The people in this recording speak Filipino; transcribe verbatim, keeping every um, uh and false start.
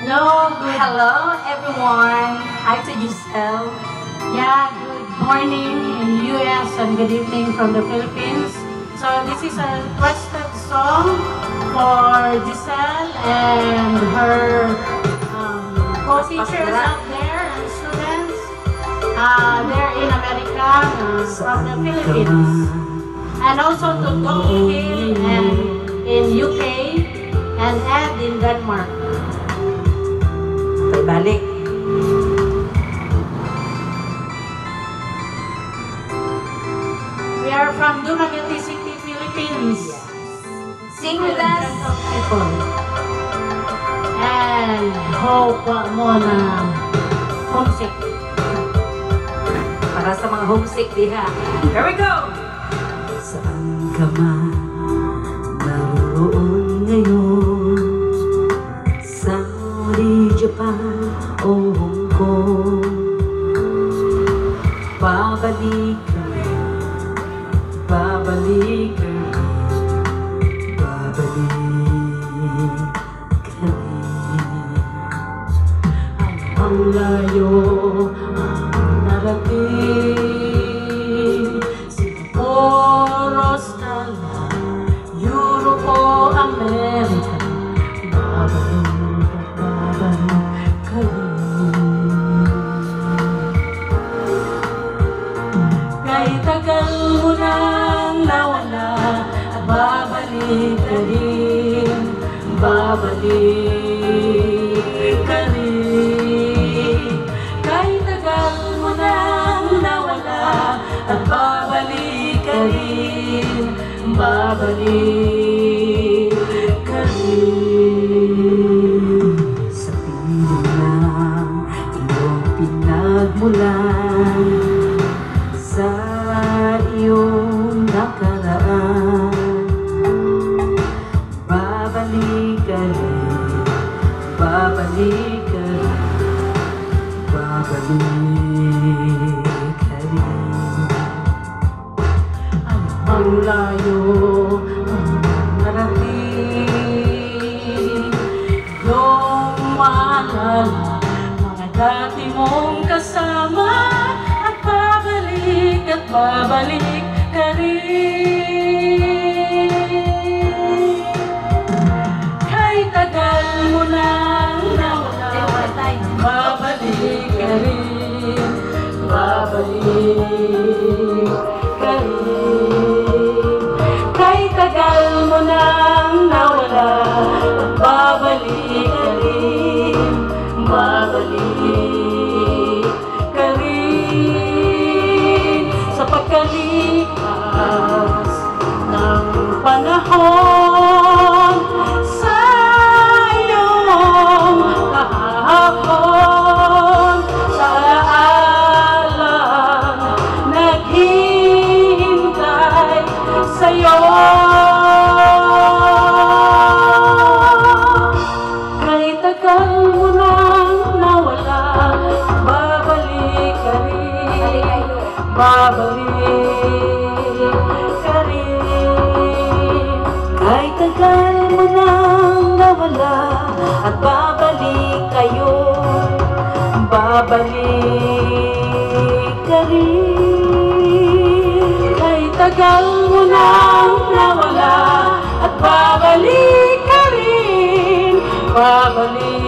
Hello, good, Hello everyone. Hi to Giselle. yeah, good morning in U S and good evening from the Philippines. So this is a requested song for Giselle and her um, co-teachers out there and students. Uh, they're in America, uh, from the Philippines. And also to Dong Hill and in U K and Ed in Denmark. Balik. We are from Dumaguete City, Philippines. Sing with us. People. And hope mo na homesick. Para sa mga homesick diha. Here we go. Saan ka man naroon ngayon, Saudi, Japan o Hong Kong, babalik ka rin, babalik ka rin, babalik ka rin. Ang layo ang narating, Singapore, Australia, Europe o America, babalik at babalik ka rin. Kahit tagal mo nang nawala, at babalik ka rin, babalik ka rin. Kahit tagal mo nang nawala, at babalik ka rin, babalik ka rin. Sa piling ng iyong pinagmulan, sa iyong nakaraan, babalik ka rin, babalik ka rin, babalik ka rin. Ang layo ang narating, iyong maalala mga dati mong kasama, at babalik at babalik ka rin. Kahit tagal mo nang nawala, babalik ka rin, babalik ka rin. Kahit tagal mo nang nawala, babalik ka rin, babalik ka rin. Sa pagkalipas ng panahon, sa iyong kahapon, sa alam naghihintay sa'yo. Kahit tagal mo nang nawala, babalik ka rin, babalik ka rin. Kahit tagal mo nang nawala, at babalik kayo, babalik ka rin. Kahit tagal mo nang nawala, at babalik ka rin, babalik